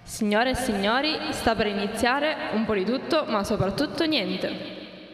Signore e signori, sta per iniziare un po' di tutto, ma soprattutto niente.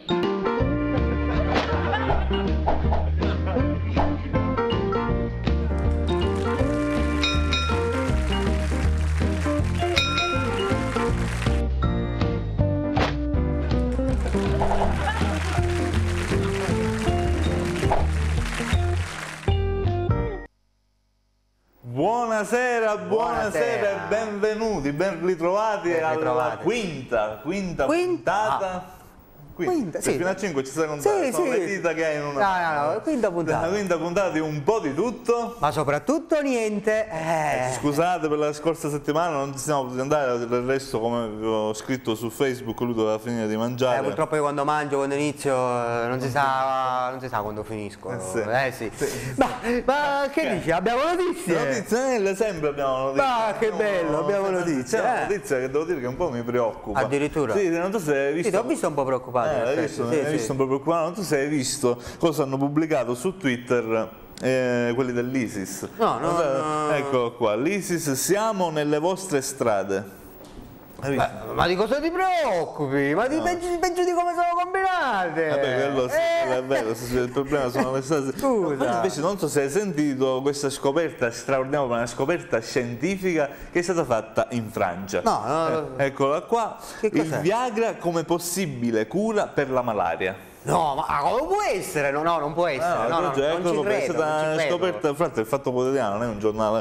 Buonasera e benvenuti, ben ritrovati alla quinta puntata. Quinta, sì. Fino a 5 ci sei contato, sono le dita che hai in una... No, quinta puntata. La quinta puntata di un po' di tutto. Ma soprattutto niente. Scusate per la scorsa settimana, non ci siamo potuti andare, del resto come ho scritto su Facebook lui doveva finire di mangiare. Purtroppo io quando mangio, quando inizio, non si sa quando finisco. Sì. Ma che dici? Abbiamo notizie? Sempre abbiamo notizie. Ma che bello, abbiamo notizie. C'è una notizia che devo dire che un po' mi preoccupa. Addirittura? Sì, non so se hai visto. Sì, ti ho visto un po' preoccupato. Hai visto un po' preoccupato. Non so se hai visto cosa hanno pubblicato su Twitter quelli dell'ISIS. No. Eccolo qua, l'ISIS, siamo nelle vostre strade. Ma di cosa ti preoccupi? Ma peggio di come sono combinate? Quello sì, è vero, il problema sono le strade. Scusa. Invece non so se hai sentito questa scoperta straordinaria, una scoperta scientifica che è stata fatta in Francia. No. Eccola qua, Che il cos'è? Viagra come possibile cura per la malaria. No, ma come può essere? No, non può essere. No, non ci credo. È stata scoperta, fra l'altro il Fatto Quotidiano, non è un giornale.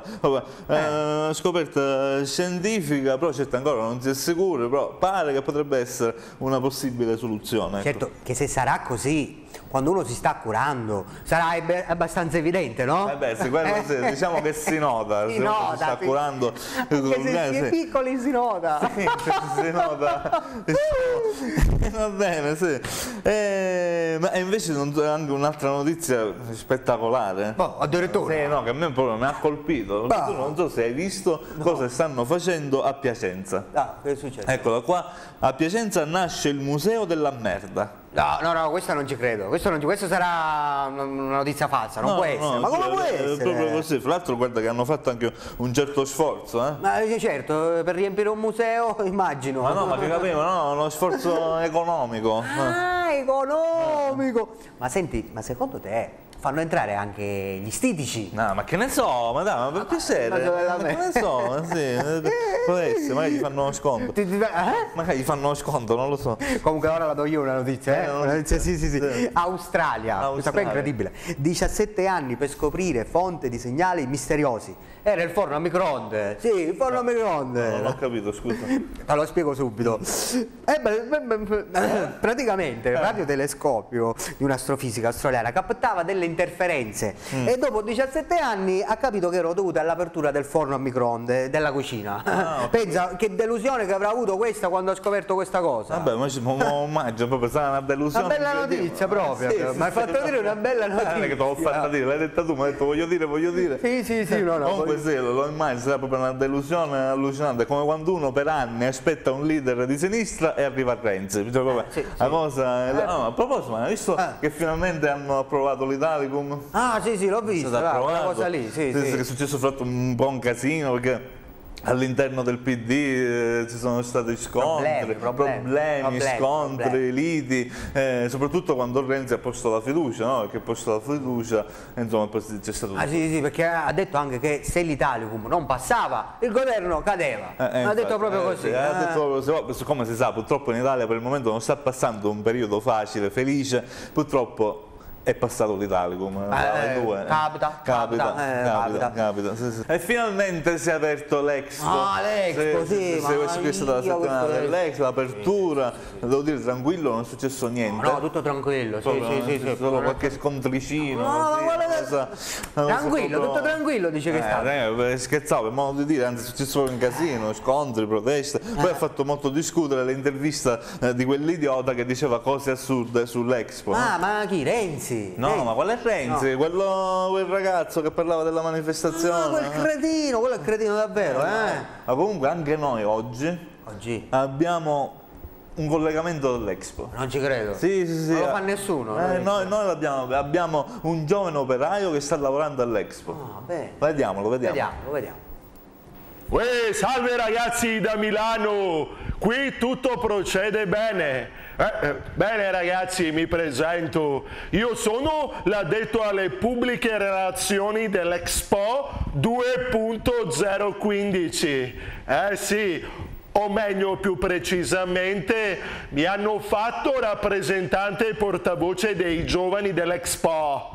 Scoperta scientifica, però certo ancora non si è sicuro, però pare che potrebbe essere una possibile soluzione. Certo, che se sarà così, quando uno si sta curando, sarà abbastanza evidente, no? Sì, sì, diciamo che si nota, se uno si sta curando. Anche se si è piccoli si nota. Si nota. Va bene, sì. Ma invece anche un'altra notizia spettacolare. Addirittura. Sì, no, che a me proprio mi ha colpito. Tu non so se hai visto cosa stanno facendo a Piacenza. Che è successo? Eccola qua, a Piacenza nasce il Museo della Merda. No, questa non ci credo. Questo sarà una notizia falsa, non può essere. Ma come può essere? Proprio così. Fra l'altro guarda che hanno fatto anche un certo sforzo, Ma certo, per riempire un museo immagino. Ma no, ma che capivo, no, uno sforzo economico. Economico! Ma senti, ma secondo te fanno entrare anche gli stitici? No, ma che ne so, ma dai, ma per piacere, ma che ne so, sì, può essere, magari gli fanno sconto. Magari gli fanno sconto, non lo so. Comunque ora la do io una notizia, Sì. Australia, questa qua è incredibile. 17 anni per scoprire fonte di segnali misteriosi. Era il forno a microonde. Sì, il forno a microonde. Non ho capito, scusa. Te lo spiego subito. Praticamente il radiotelescopio di un'astrofisica australiana captava delle interferenze e dopo 17 anni ha capito che erano dovute all'apertura del forno a microonde della cucina. Pensa che delusione che avrà avuto questa quando ha scoperto questa cosa. Vabbè, ma immagino proprio sarà una delusione. Una bella notizia proprio. Sì, mi hai fatto dire una bella notizia. Non è che te l'ho fatta dire, l'hai detta tu, mi hai detto voglio dire. Sì, no. Comunque sì, lo immagino, sarà proprio una delusione allucinante, come quando uno per anni aspetta un leader di sinistra e arriva Renzi. La cosa... No, a proposito, ma hai visto che finalmente hanno approvato l'Italicum? Sì, l'ho visto, quella cosa lì, sì. Che è successo, fatto un po' un casino, perché all'interno del PD ci sono stati scontri, problemi, scontri, liti, soprattutto quando Renzi ha posto la fiducia, no? Perché ha posto la fiducia, insomma, c'è stato... Sì, perché ha detto anche che se l'Italicum non passava, il governo cadeva. Ha detto proprio così. Ha detto proprio così. Come si sa, purtroppo in Italia per il momento non sta passando un periodo facile, felice, purtroppo... È passato l'Italicum, capita. Sì. E finalmente si è aperto l'Expo. L'Expo, sì. Questa è stata la settimana dell'Expo, l'apertura. Devo dire tranquillo, non è successo niente. No, tutto tranquillo, sì. Solo qualche scontricino. Tranquillo, tutto tranquillo, dice che sta. Scherzavo, per modo di dire, anzi è successo proprio un casino, scontri, proteste. Poi ha fatto molto discutere l'intervista di quell'idiota che diceva cose assurde sull'Expo. Ma chi? Renzi? No, ma qual è Renzi? No. Quel ragazzo che parlava della manifestazione. Quello è cretino davvero, Ma comunque anche noi oggi abbiamo un collegamento dell'Expo. Non ci credo. Sì. Non lo fa nessuno. Noi abbiamo un giovane operaio che sta lavorando all'Expo. Bene. Vediamolo. Salve ragazzi da Milano, qui tutto procede bene. Bene ragazzi, mi presento. Io sono l'addetto alle pubbliche relazioni dell'Expo 2.015. Sì, o meglio, più precisamente, mi hanno fatto rappresentante e portavoce dei giovani dell'Expo.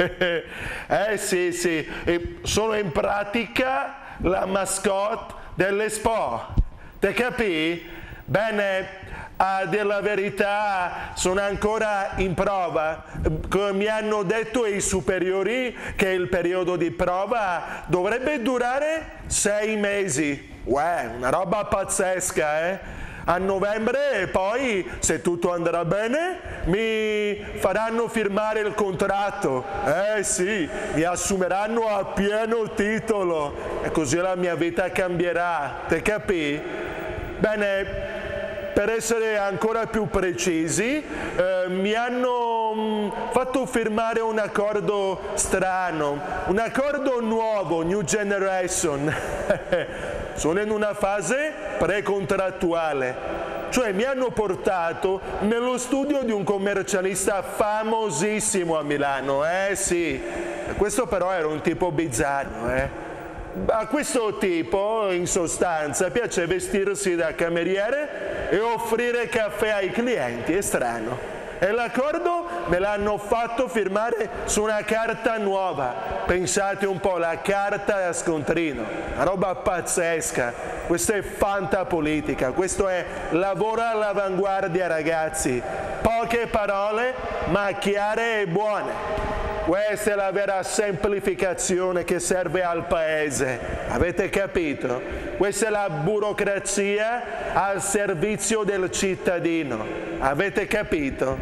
Sì, e sono in pratica la mascotte dell'Expo. Te capì? Bene, a dire la verità sono ancora in prova. Mi hanno detto i superiori che il periodo di prova dovrebbe durare 6 mesi. Una roba pazzesca, A novembre poi, se tutto andrà bene, mi faranno firmare il contratto. Sì, mi assumeranno a pieno titolo e così la mia vita cambierà. Te capì? Bene, per essere ancora più precisi, mi hanno fatto firmare un accordo strano, un accordo nuovo, New Generation. Sono in una fase precontrattuale, cioè mi hanno portato nello studio di un commercialista famosissimo a Milano, sì. Questo però era un tipo bizzarro, A questo tipo, in sostanza, piace vestirsi da cameriere e offrire caffè ai clienti, è strano. E l'accordo me l'hanno fatto firmare su una carta nuova. Pensate un po', la carta da scontrino, una roba pazzesca. Questa è fantapolitica, questo è lavoro all'avanguardia, ragazzi. Poche parole, ma chiare e buone. Questa è la vera semplificazione che serve al Paese, avete capito? Questa è la burocrazia al servizio del cittadino, avete capito?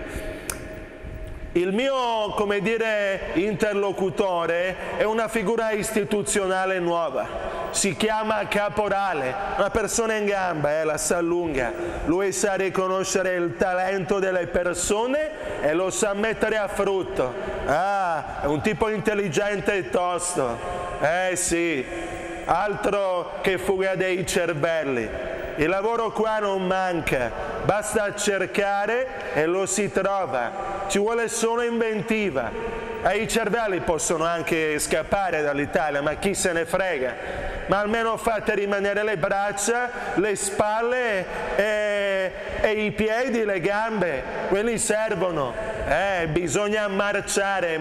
Il mio, interlocutore è una figura istituzionale nuova. Si chiama caporale, una persona in gamba, la sa lunga. Lui sa riconoscere il talento delle persone e lo sa mettere a frutto. È un tipo intelligente e tosto. Sì, altro che fuga dei cervelli. Il lavoro qua non manca, basta cercare e lo si trova. Ci vuole solo inventiva. I cervelli possono anche scappare dall'Italia, ma chi se ne frega? Ma almeno fate rimanere le braccia, le spalle e i piedi, le gambe. Quelli servono. Bisogna marciare.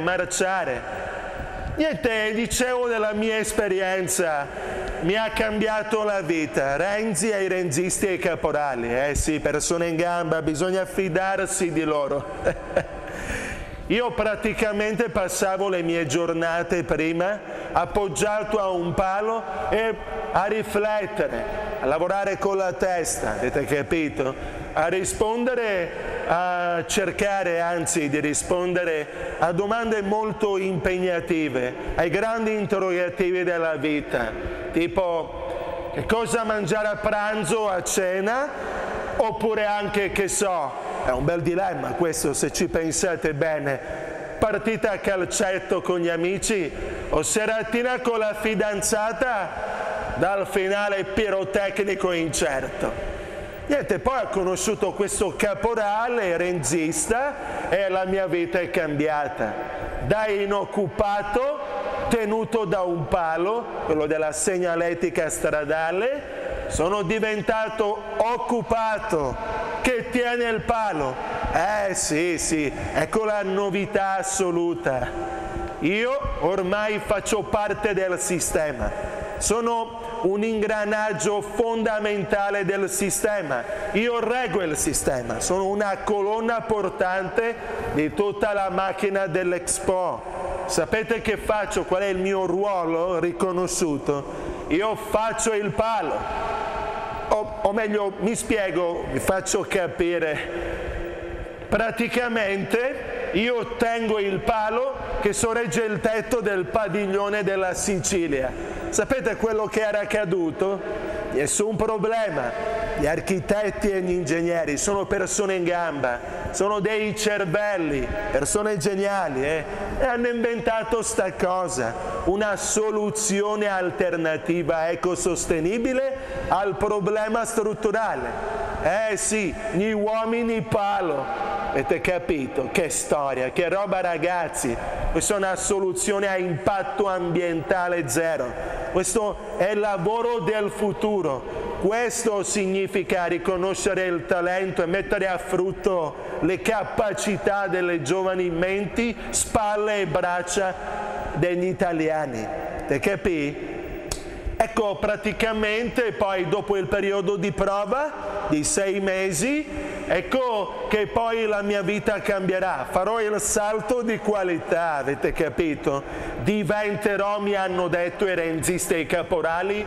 Niente, dicevo della mia esperienza. Mi ha cambiato la vita. Renzi ai renzisti e ai caporali. Sì, persone in gamba, bisogna fidarsi di loro. Io praticamente passavo le mie giornate prima appoggiato a un palo e a riflettere, a lavorare con la testa, avete capito? A rispondere, a cercare anzi di rispondere a domande molto impegnative, ai grandi interrogativi della vita, tipo che cosa mangiare a pranzo, a cena, oppure anche, che so, è un bel dilemma questo se ci pensate bene, partita a calcetto con gli amici o seratina con la fidanzata dal finale pirotecnico incerto. Niente, poi ho conosciuto questo caporale renzista e la mia vita è cambiata. Da inoccupato, tenuto da un palo, quello della segnaletica stradale, sono diventato occupato che tiene il palo. Sì, ecco la novità assoluta. Io ormai faccio parte del sistema, sono un ingranaggio fondamentale del sistema, io reggo il sistema, sono una colonna portante di tutta la macchina dell'Expo. Sapete che faccio? Qual è il mio ruolo riconosciuto? Io faccio il palo. O meglio, mi spiego, vi faccio capire. Praticamente io tengo il palo che sorregge il tetto del padiglione della Sicilia. Sapete quello che era accaduto? nessun problema. Gli architetti e gli ingegneri sono persone in gamba, sono dei cervelli, persone geniali, e hanno inventato sta cosa, una soluzione alternativa ecosostenibile al problema strutturale. Sì, gli uomini palo. Avete capito? Che storia, che roba ragazzi. Questa è una soluzione a impatto ambientale zero. Questo è il lavoro del futuro. Questo significa riconoscere il talento e mettere a frutto le capacità delle giovani menti, spalle e braccia degli italiani. Te capì? Ecco, praticamente poi dopo il periodo di prova di 6 mesi, ecco che poi la mia vita cambierà, farò il salto di qualità, avete capito? Diventerò, mi hanno detto i renzisti e i caporali,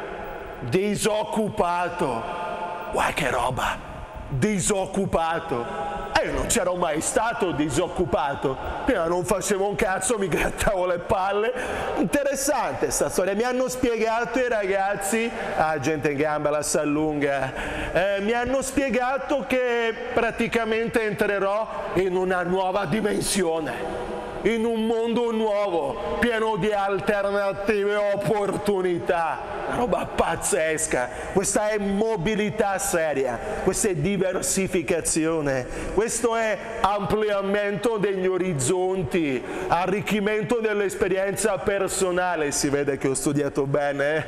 disoccupato. Guarda che roba, disoccupato. Io non c'ero mai stato disoccupato, prima non facevo un cazzo, mi grattavo le palle. Interessante sta storia, mi hanno spiegato i ragazzi, gente in gamba la sa lunga, mi hanno spiegato che praticamente entrerò in una nuova dimensione, in un mondo nuovo, pieno di alternative e opportunità. Una roba pazzesca. Questa è mobilità seria, questa è diversificazione, questo è ampliamento degli orizzonti, arricchimento dell'esperienza personale. Si vede che ho studiato bene,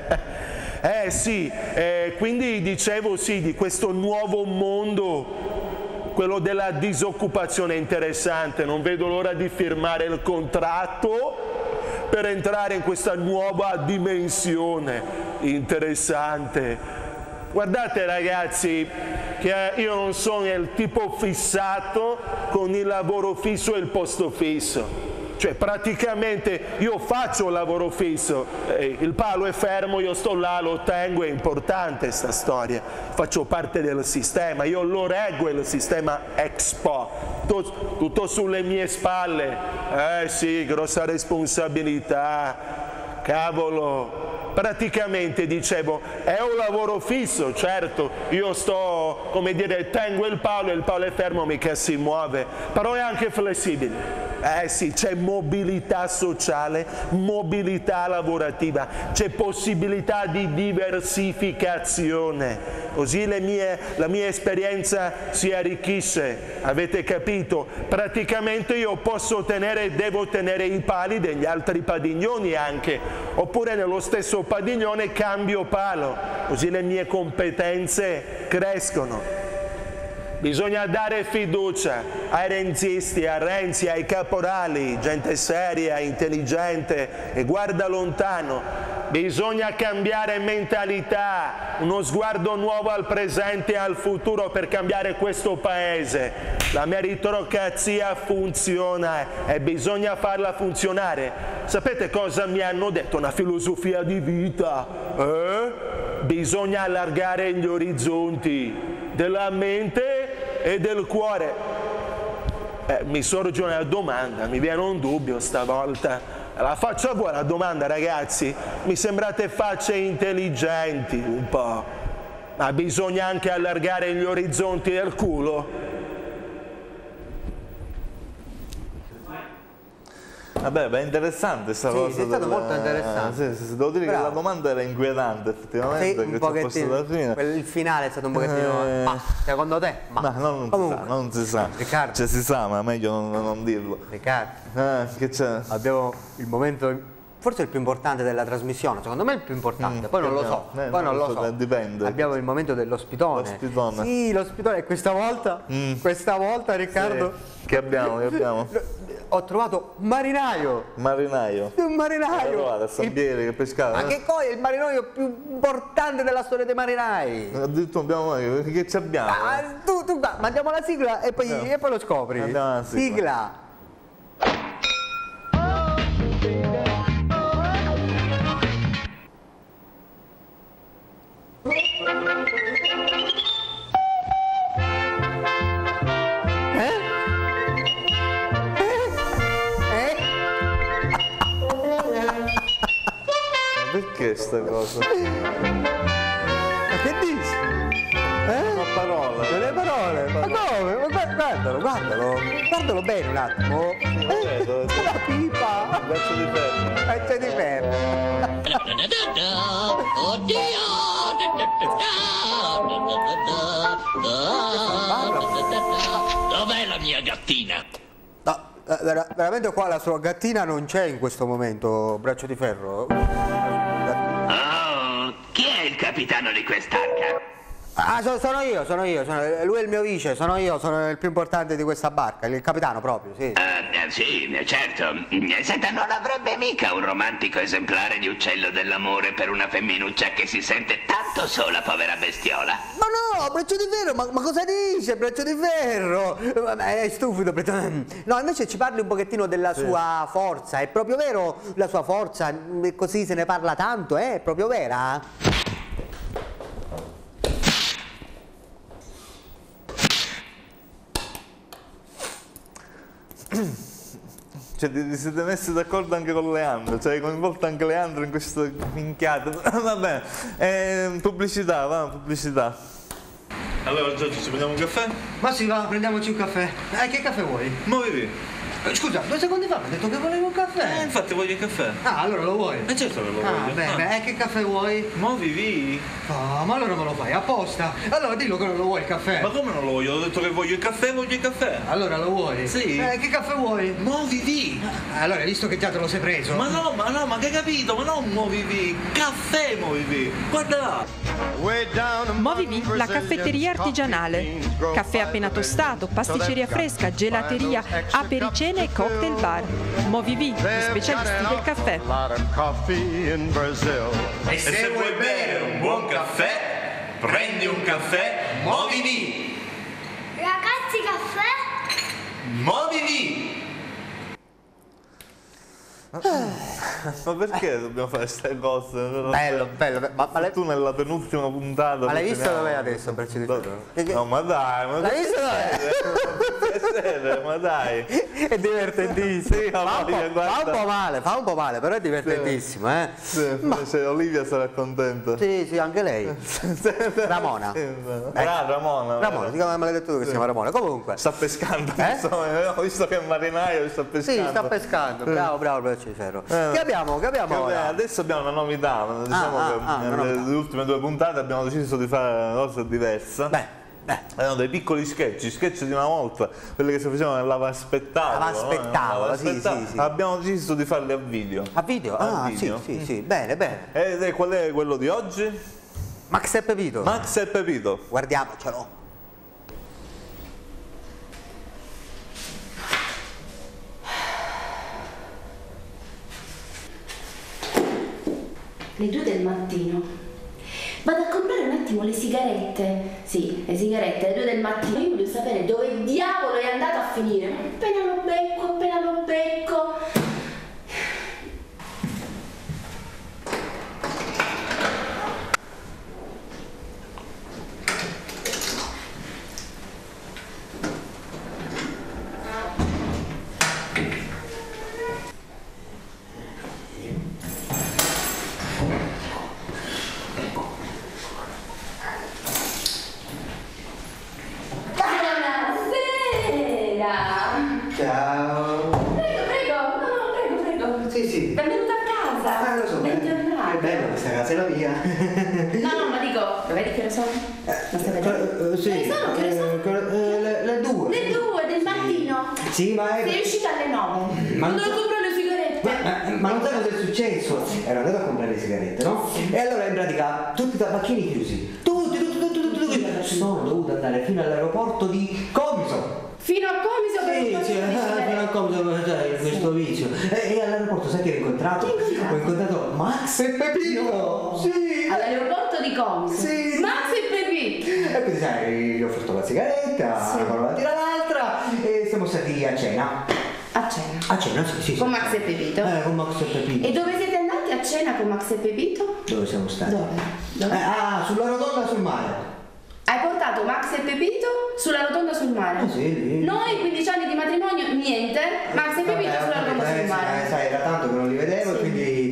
sì, quindi dicevo sì, di questo nuovo mondo, quello della disoccupazione. Interessante, non vedo l'ora di firmare il contratto per entrare in questa nuova dimensione. Interessante. Guardate ragazzi, che io non sono il tipo fissato con il lavoro fisso e il posto fisso. Cioè praticamente io faccio il lavoro fisso, il palo è fermo, io sto là, lo tengo, è importante sta storia, faccio parte del sistema, io lo reggo il sistema Expo, tutto sulle mie spalle. Sì, grossa responsabilità, cavolo. Praticamente dicevo, è un lavoro fisso, certo, io sto, come dire, tengo il palo è fermo, mica si muove, però è anche flessibile. Sì, c'è mobilità sociale, mobilità lavorativa, c'è possibilità di diversificazione, così la mia esperienza si arricchisce, avete capito? Praticamente io posso tenere e devo tenere i pali degli altri padiglioni anche, oppure nello stesso padiglione cambio palo, così le mie competenze crescono. Bisogna dare fiducia ai renzisti, a Renzi, ai caporali, gente seria, intelligente e guarda lontano. Bisogna cambiare mentalità, uno sguardo nuovo al presente e al futuro per cambiare questo paese. La meritocrazia funziona e bisogna farla funzionare. Sapete cosa mi hanno detto? Una filosofia di vita. Bisogna allargare gli orizzonti della mente e del cuore. Mi sorge una domanda, mi viene un dubbio stavolta. La faccio a voi la domanda, ragazzi. Mi sembrate facce intelligenti un po', ma bisogna anche allargare gli orizzonti del culo? Vabbè, è interessante questa cosa. È stato molto interessante. Sì, devo dire che la domanda era inquietante, effettivamente. Un pochettino. Il finale è stato un pochettino. Secondo te? Non si sa. Riccardo. Cioè, si sa, ma è meglio non dirlo. Riccardo. Che c'è? Abbiamo il momento, forse il più importante della trasmissione, secondo me è il più importante, poi non lo so, non lo so. Dipende. Abbiamo il momento dell'ospitone. L'ospitone. Sì, l'ospitone, e questa volta Riccardo. Sì. Che abbiamo? Ho trovato marinaio. Un marinaio. A Sabbiere che pescava. Ma che poi è il marinaio più importante della storia dei marinai. Addirittura abbiamo che ci abbiamo. Mandiamo la sigla e poi lo scopri. Andiamo alla sigla. Perché sta cosa? Guardalo bene un attimo. La pipa. Braccio di ferro. Braccio di ferro. Dov'è la mia gattina? No, veramente qua la sua gattina non c'è in questo momento, Braccio di ferro. Oh, chi è il capitano di quest'arca? Ah, sono io, lui è il mio vice, sono io, sono il più importante di questa barca, il capitano proprio, sì. Sì, certo. Senta, non avrebbe mica un romantico esemplare di uccello dell'amore per una femminuccia che si sente tanto sola, povera bestiola? Ma no, Braccio di ferro, ma cosa dice Braccio di ferro? È stupido, no, invece ci parli un pochettino della sua forza, è proprio vero la sua forza, così se ne parla tanto, è proprio vera? Cioè, vi siete messi d'accordo anche con Leandro, cioè coinvolto anche Leandro in questa minchiata. Va bene, pubblicità, va, pubblicità. Allora Giorgio, ci prendiamo un caffè? Ma sì, va, prendiamoci un caffè. Che caffè vuoi? Muoviti. Scusa, 2 secondi fa mi hai detto che volevo un caffè. Infatti voglio il caffè. Ah, allora lo vuoi? Certo che lo voglio. Beh, che caffè vuoi? Muoviti. Oh, ma allora me lo fai apposta. Allora dillo che non lo vuoi il caffè. Ma come non lo voglio? Ho detto che voglio il caffè, voglio il caffè. Allora lo vuoi? Sì. Che caffè vuoi? Muoviti. Allora, visto che già te lo sei preso. Ma che hai capito? Ma non muoviti. Caffè muoviti. Guarda là. Movivi, la caffetteria artigianale. Caffè appena tostato, pasticceria fresca, gelateria, apericene e cocktail bar. Movivi, gli specialisti del caffè. E se vuoi bere un buon caffè, prendi un caffè Movivi. Ragazzi, caffè? Movivi. Ma perché dobbiamo fare queste cose? Bello, ma tu nella penultima puntata. l'hai visto dov'è adesso, Braccio di ferro? No, ma dai, L'hai visto dov'è? ma dai. È divertentissimo. Sì, fa un po' male, però è divertentissimo, Sì, se Olivia sarà contenta. Sì, anche lei. Ramona. Ramona, ti chiama maledetto tu che si chiama Ramona. Comunque. Sta pescando, ho visto che è marinaio, sta pescando. Sì, sta pescando. Bravo, Braccio di ferro. Che abbiamo ora? Adesso abbiamo una novità. Diciamo che nelle ultime 2 puntate abbiamo deciso di fare una cosa diversa. Erano dei piccoli sketch di una volta, quelli che si facevano nell'avaspettacolo. Sì. Abbiamo deciso di farli a video. A video? Sì, bene. E qual è quello di oggi? Max e Pepito. Guardiamocelo. Le 2 del mattino. Vado a comprare un attimo le sigarette. Sì, le sigarette, le 2 del mattino. Io voglio sapere dove diavolo è andato a finire. Ma appena lo becco. Ciao. Prego. Sì. Benvenuta a casa. Lo so. Bentornato. È bella questa casa, è la mia. No, ma dico, lo vedi che ore sono? Non stai vedendo? Sì. Che ore sono? Le 2. Le 2 del mattino. Sì, ma Sei uscita alle 9. Ma Non devo comprare le sigarette. Ma non sai cosa è successo? Ero andato a comprare le sigarette, no? E allora in pratica tutti i tabacchini chiusi. Tutti. Sono dovuto andare fino all'aeroporto di Comiso. Fino a Comiso per fino a Comiso, cioè, questo vizio. E all'aeroporto sai che ho incontrato? Ho incontrato Max e Pepito. Sì. All'aeroporto di Comiso. Sì. Max e Pepito. E quindi sai, gli ho offerto la sigaretta, una parola tira l'altra e siamo stati a cena. A cena? A cena, sì. Con Max e Pepito? Con Max e Pepito. E dove siete andati a cena con Max e Pepito? Dove siamo stati? Dove? Sulla rotonda sul mare. Hai portato Max e Pepito sulla rotonda sul mare? Sì. Noi 15 anni di matrimonio, niente. Max e Pepito sulla rotonda sul mare. Sai, era tanto che non li vedevo, quindi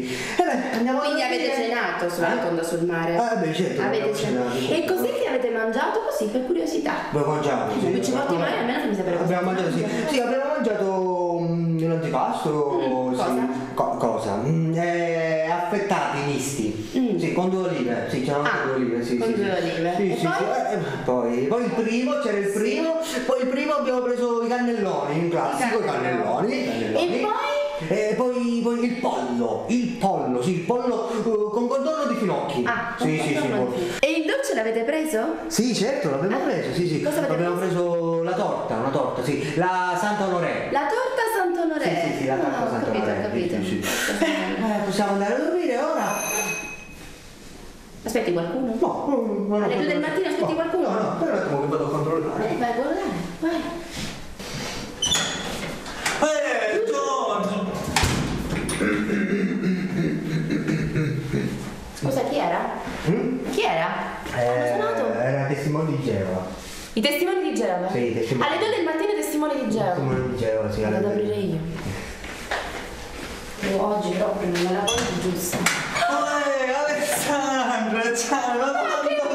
bene, andiamo. Quindi avete cenato sulla rotonda sul mare? Beh, certo. Avete cenato. E cos'è che avete mangiato così per curiosità? Abbiamo mangiato. Sì. Ci porti mai? Almeno fammi sapere cosa. Abbiamo mangiato, sì. Sì, abbiamo mangiato un antipasto. Cosa? Cosa? Affettati misti. Sì, con 2 olive. Sì, c'erano anche 2 olive, sì. Con sì, 2 olive. Sì, E sì, poi? sì. Poi il primo, c'era il primo, poi il primo abbiamo preso i cannelloni, un classico, i cannelloni. E poi? E poi il pollo, sì, il pollo con contorno di finocchi. Sì. E il dolce l'avete preso? Sì, certo, l'abbiamo preso, sì. Cosa avete abbiamo preso una torta, sì, la Santa Onorè. La torta Sant'Onorè. Sì, la torta Sant'Onorè. Ho capito. Sì. Possiamo andare a dormire ora? Aspetti qualcuno? No. Alle 2 del mattino aspetti qualcuno? No, per un attimo che vado a controllare. Vai a guardare, vai. Scusa, chi era? Chi era? Hanno suonato? Era testimone di Geova. I testimoni di Geova? Sì, i testimoni. Alle 2 del mattino i testimoni di Geova. Testimone di Geova, sì. Vado ad aprire io. Oggi proprio non me la voglio giusta. Alessandra, ciao, ma quanto tempo!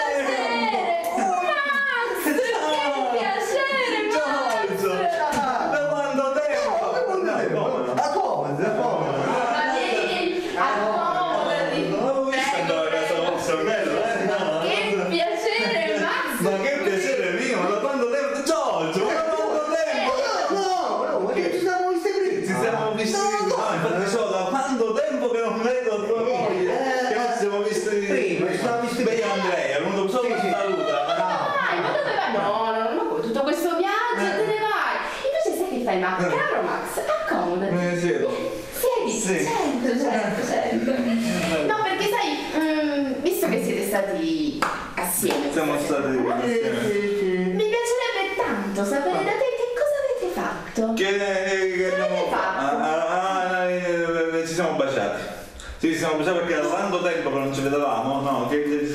Che piacere, Giorgio, da quanto tempo? Accomodati. Ma vieni, accomodati. Non ho visto andare a casa vostra, bello, no? Che piacere, Max. Ma che piacere mio, ma da quanto tempo? Giorgio, ma da quanto tempo? No, ma che ci siamo visti prima? Ci siamo visti, no, infatti so da quanto tempo che non vedo tua moglie, che non ci siamo visti Prima, ci siamo visti beh, Andrea, è venuto solo per saluta. Dai, ma dove vai? No, tutto questo viaggio te ne vai. Invece sai che fai, Max? Caro Max, accomodati. Siedo. Siedi, Sì. certo. No, perché sai, visto che siete stati assieme. Siamo stati insieme. Mi piacerebbe tanto sapere da te che cosa avete fatto. Che avete fatto? ci siamo baciati. Sì, ci siamo baciati perché da tanto tempo che non ci vedevamo, no?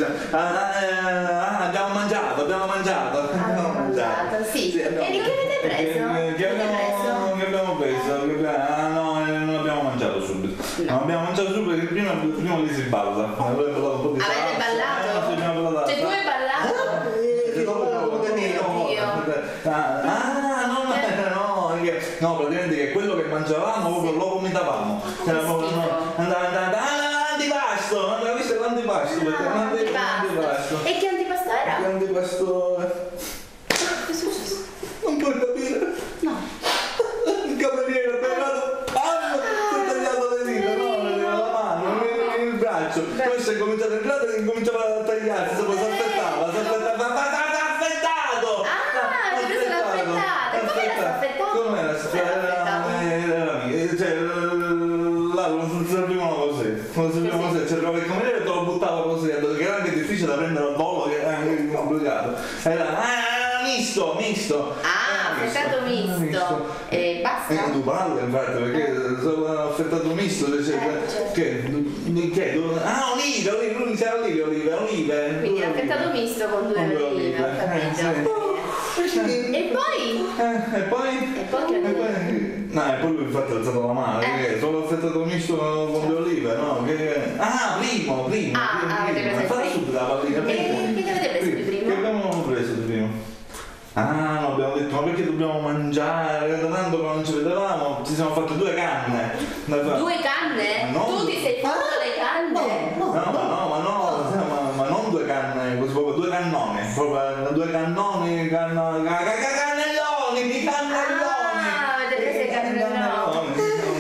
Abbiamo mangiato. Sì. E di che avete preso? Che abbiamo preso? No, non abbiamo mangiato subito. No. Non abbiamo mangiato subito perché prima lì si balla. Avete ballato? Sì, abbiamo ballato. Cioè tu hai ballato? No, praticamente che quello che mangiavamo proprio lo vomitavamo. Antipasto, non l'hai visto l'antipasto? Antipasto. E che antipasto era? Che antipasto? Che è successo? Non puoi capire. No. Il cameriere ha tagliato, si è tagliato le dita, no? La mano, il braccio. Poi si è cominciato a entrare e cominciava a tagliarsi, si aspettava. Come era lo servivano così, cercava il cameriere e te lo buttava così, che era anche difficile da prendere al volo, che era anche complicato. Era misto. Affettato misto. E basta? Tu parli infatti, perché sono affettato misto, olive, lui diceva olive. Quindi affettato misto con 2 olive, ho capito. E poi? No, e poi lui infatti ha alzato la mano, che solo affettato misto con 2 olive, no? Primo. Fai subito la pallina. E che avete preso di primo? Che abbiamo preso di primo? No, abbiamo detto, ma perché dobbiamo mangiare? Da tanto che non ci vedevamo, ci siamo fatti 2 canne. 2 canne? No. Tu ti sei fatto le canne? Ma non 2 canne, così proprio 2 cannoni. Proprio 2 cannoni, cannelloni. Avete preso i cannelloni.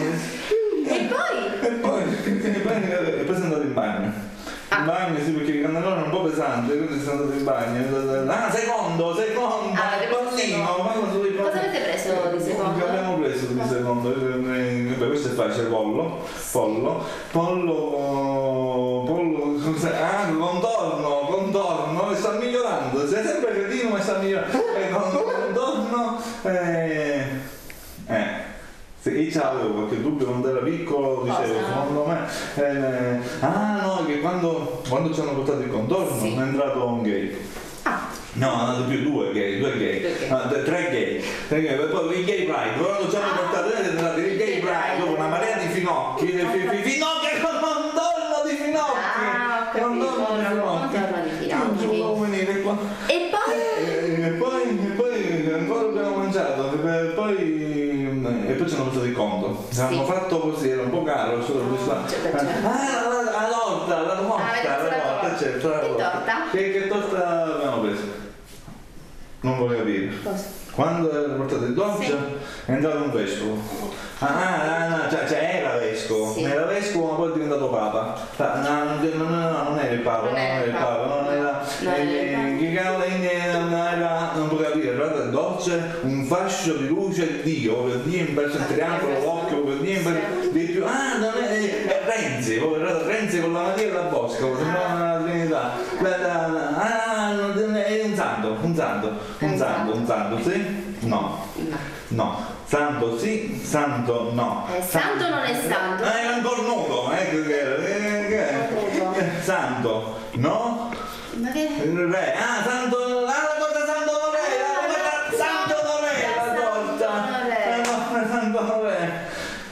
E poi siamo andati in bagno. In bagno sì, perché i cannelloni erano un po' pesanti, quindi siamo andati in bagno. Secondo, pallino. Cosa avete preso di secondo? Che abbiamo preso di secondo? Questo è facile, pollo, contorno, sta migliorando, sei sempre cretino ma sta migliorando. Contorno, se io c'avevo qualche dubbio quando era piccolo, dicevo, secondo me, che quando ci hanno portato il contorno è entrato un gay. No, hanno andato più 2 gay, 3 gay. Poi il gay pride, quando ci hanno portato il gay pride, dopo una marea di finocchi, finocchi venire qua. E poi ancora abbiamo mangiato, e poi ci hanno preso di conto. Ci hanno fatto così, era un po' caro, solo la torta, la torta, certo. Che torta? Che torta abbiamo preso? Non voglio capire. Cosa? Quando era portato il dolce è entrato un vescovo. Era vescovo. Sì. Era vescovo ma poi è diventato papa. Non era il papa, non puoi capire, guarda il dolce, un fascio di luce, Dio imperso il triangolo, l'occhio, di più. Non è Renzi, Renzi con la Maria e la Bosca, la Trinità. È un santo, sì? No. Santo sì, santo no. Santo non è santo. Era un cornuto, santo, no? Ma che? Re, santo, la torta santo re, santo re, la torta. Santo re.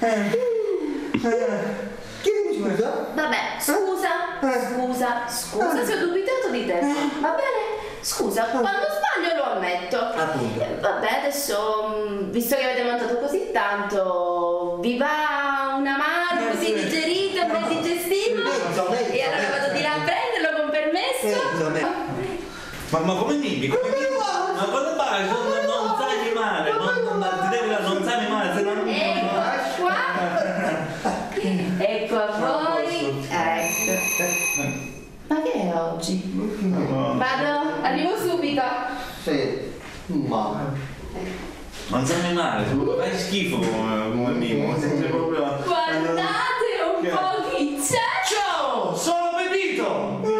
Che dici, scusa? Vabbè, scusa, se ho dubitato di te. Va bene? Scusa, quando sbaglio lo ammetto. Appunto. Vabbè, adesso, visto che avete mangiato così tanto, vi va un amaro così digerito, ben digestivo? E allora vado di là a prenderlo con permesso? Ma come dimmi? Ma cosa fai? Non sai male, non sai male, se non... Ecco qua. Ecco a voi. Ecco. Ma che è oggi? Vado, arrivo subito. Sì, ma... Non sai male, fai schifo come Mimo. Guardate un po' chi c'è. Ciao, sono Pepito!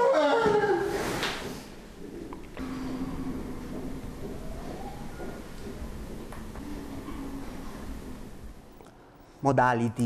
Modality.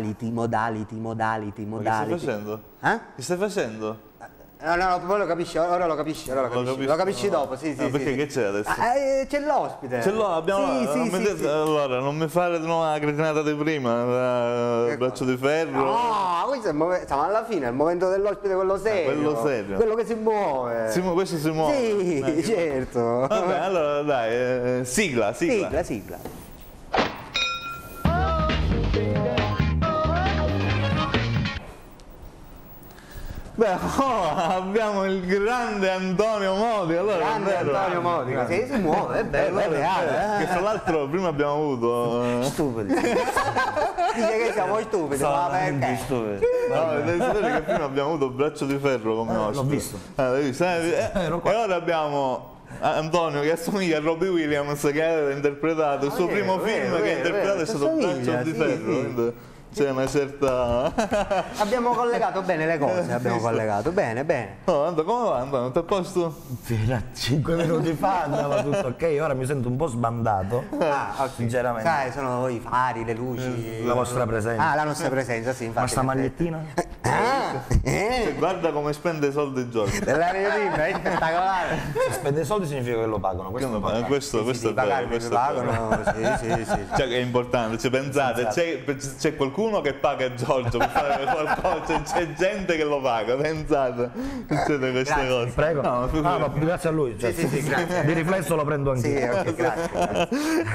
Ma che stai facendo? Che stai facendo? No, poi lo capisci, ora lo capisci. Lo capisci dopo, sì. Perché che c'è adesso? C'è l'ospite. Ce l'ho, abbiamo. Sì. Allora, non mi fare di nuovo la cretinata di prima, il braccio di ferro. No, questo è il momento, siamo alla fine, è il momento dell'ospite, quello serio. Quello serio. Quello che si muove. Questo si muove. Sì, certo. Vabbè, allora dai, sigla. Beh, abbiamo il grande Antonio Modi. Allora, Antonio Modi, sì, si muove, è bello, è reale. Che tra l'altro prima abbiamo avuto... Stupidi. Dice che siamo stupidi, ma perché? No, devi sapere che prima abbiamo avuto il braccio di ferro come ospite. L'ho visto. L'hai visto? E ora abbiamo Antonio che assomiglia a Robbie Williams, che aveva interpretato il suo primo film che ha interpretato è stato Braccio di Ferro. C'è una certa... Abbiamo collegato bene le cose, bene. Oh, come va Antonio? Ti a posto? Fino a 5 minuti fa andava tutto ok, ora mi sento un po' sbandato, sinceramente. Sai, sono i fari, le luci... La vostra presenza. La nostra presenza, sì, infatti. Ma sta magliettina? Guarda come spende i soldi Giorgio. Dell'aria prima, è spettacolare. Se spende soldi significa che lo pagano. Questo è vero, questo pagano, sì. Cioè che è importante, cioè, pensate, c'è qualcuno che paga Giorgio per fare qualcosa, c'è gente che lo paga, pensate, succede queste cose. Prego. No, grazie a lui. Cioè, sì, grazie. Di riflesso lo prendo anch'io. Sì, ok, grazie.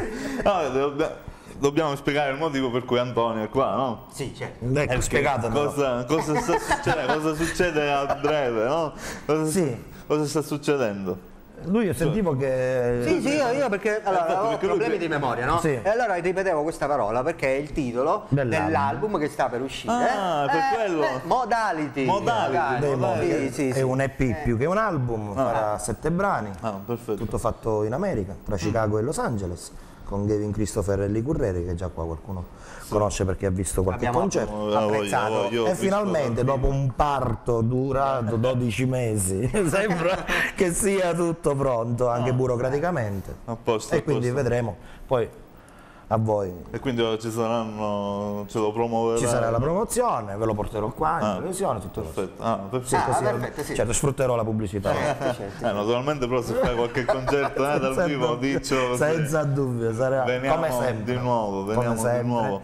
Dobbiamo spiegare il motivo per cui Antonio è qua, no? Sì, certo. Ecco, spiegatemelo. Cosa sta succedendo? Cosa succede a breve, no? Cosa sta succedendo? Lui sentivo che... Sì, io perché avevo problemi di memoria, no? Sì. E allora ripetevo questa parola perché è il titolo dell'album che sta per uscire. Per quello. Modality. Sì. È un EP più che un album, farà 7 brani. Perfetto. Tutto fatto in America, tra Chicago e Los Angeles, con Gavin Christopher e Lee Curreri, che già qua qualcuno conosce perché ha visto qualche concerto. Apprezzato. E finalmente, dopo un parto durato 12 mesi, sembra che sia tutto pronto, anche burocraticamente. E quindi vedremo. Poi a voi. E quindi ce lo promuoverà? Ci sarà la promozione, ve lo porterò qua in televisione, tutto. Perfetto. Perfetto, sì. Certo, sfrutterò la pubblicità. Naturalmente però se fai qualche concerto dal vivo dicio senza dubbio, sarà come sempre. Veniamo di nuovo.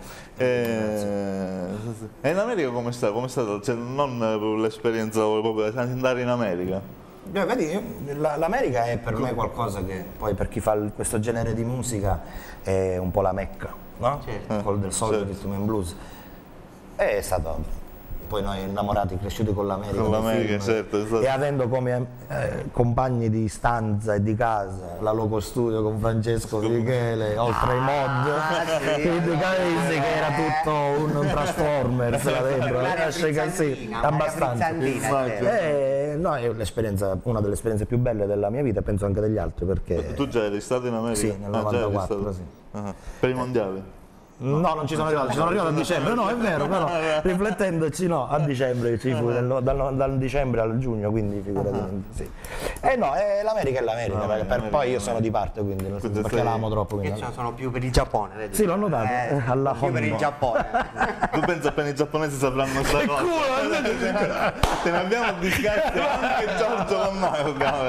E in America come è stato? Cioè, non l'esperienza proprio andare in America. Vedi, l'America è per me qualcosa che poi per chi fa questo genere di musica è un po' la Mecca, no? Certo. Quello del soul, del rhythm and blues. È stato poi noi innamorati, cresciuti con l'America. Con l'America, certo. E avendo come compagni di stanza e di casa la Loco Studio con Francesco Michele, oltre ai mod, quindi capisci che era tutto un Transformers là dentro, abbastanza. No, è una delle esperienze più belle della mia vita e penso anche degli altri, perché... Tu già eri stato in America? Sì, nel 94, sì. Per i mondiali? No, non ci sono arrivato a dicembre, no, è vero, però riflettendoci no, a dicembre ci fu, dal dicembre al giugno, quindi figurativamente sì. No, l'America è l'America, poi io sono di parte, quindi perché l'amo troppo. Io sono più per il Giappone, vedi? Sì, l'ho notato, alla più per il Giappone. Tu pensi appena i giapponesi sapranno questa cosa? Te ne abbiamo discatti anche Giorgio Lommaio,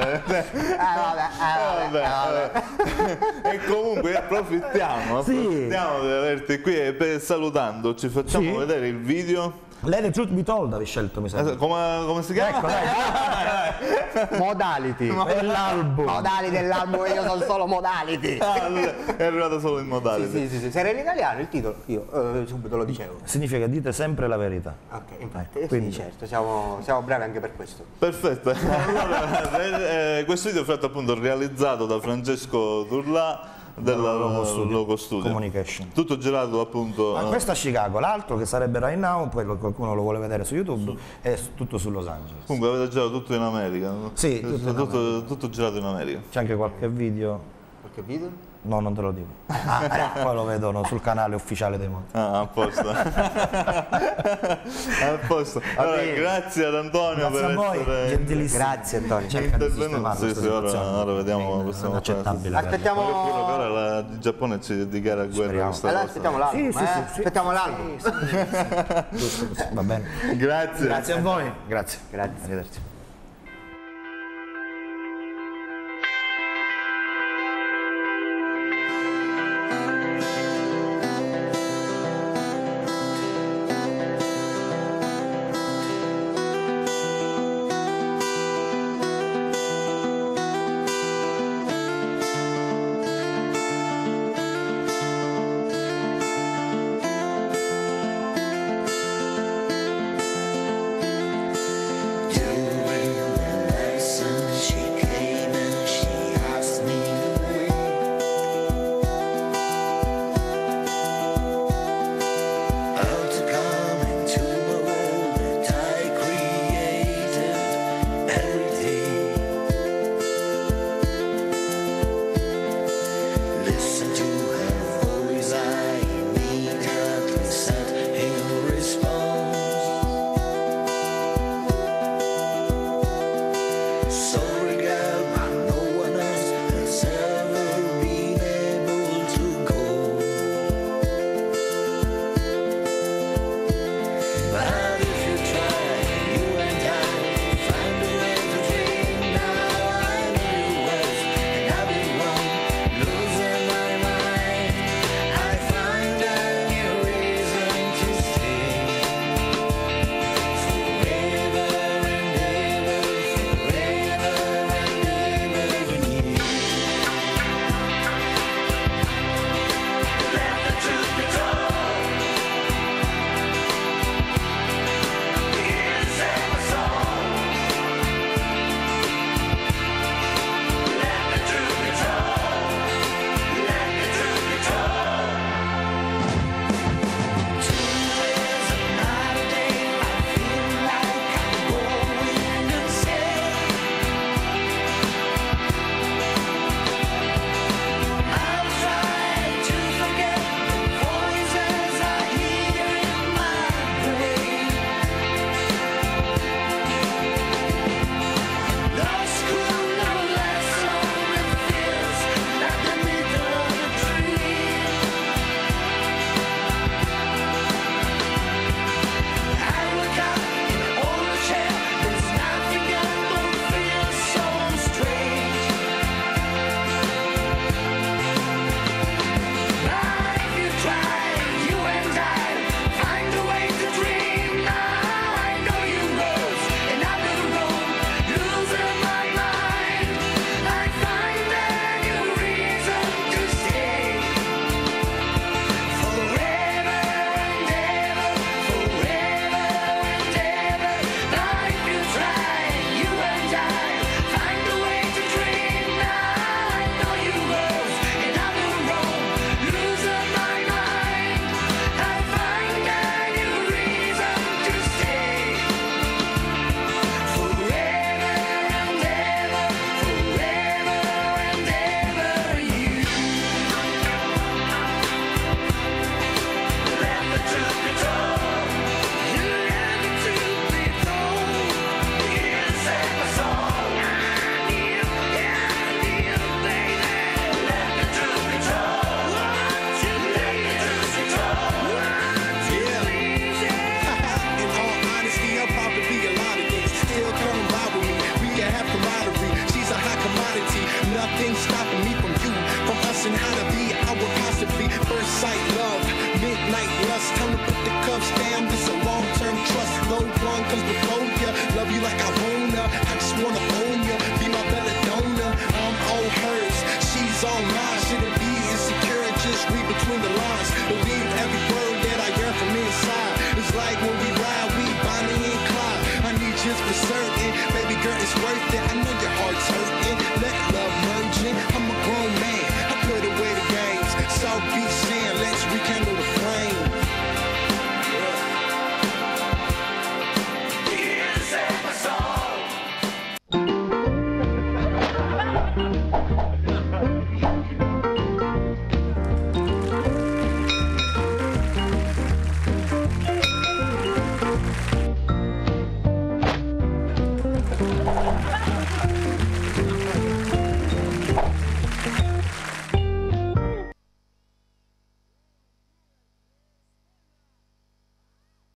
vabbè. E comunque approfittiamo di averti qui e salutando ci facciamo vedere il video. Lei The Truth Be Told avevi scelto, mi sembra. Come si chiama? Ecco, dai. Modality. Dell'album. Modality dell'album, io sono solo Modality. È arrivato solo in Modality. Sì. Se era in italiano il titolo, io subito lo dicevo. Significa dite sempre la verità. Ok, infatti, quindi certo, siamo bravi anche per questo. Perfetto. Allora, questo video è stato appunto realizzato da Francesco Durlà della Loco Studio Communication. Tutto girato appunto questo a Chicago, l'altro che sarebbe Right Now, poi qualcuno lo vuole vedere su YouTube, è tutto su Los Angeles. Comunque avete girato tutto in America? Sì, tutto girato in America. C'è anche qualche video? Qualche video? No, non te lo dico. Poi lo vedono sul canale ufficiale dei Monti. A posto. A posto. Allora, grazie ad Antonio per essere gentilissimo. Grazie Antonio. Intervenuto. Sì, ora vediamo questo inaccettabile. Aspettiamo. Ora il Giappone ci dichiara guerra. Allora aspettiamo l'album. Sì. Aspettiamo l'album. Va bene. Grazie. Grazie a voi. Grazie. Arrivederci. nothing stopping me from you, from us and how to be our possibly first sight love, midnight lust. Time to put the cuffs down. This a long-term trust. No one comes before ya. Love you like I wanna. I just wanna own ya. Be my belladonna. I'm all hers. She's all mine. Shouldn't be insecure. Just read between the lines. Believe every word that I hear from inside. It's like when we ride, we Bonnie and Clyde. I need just for certain, baby girl, it's worth it. I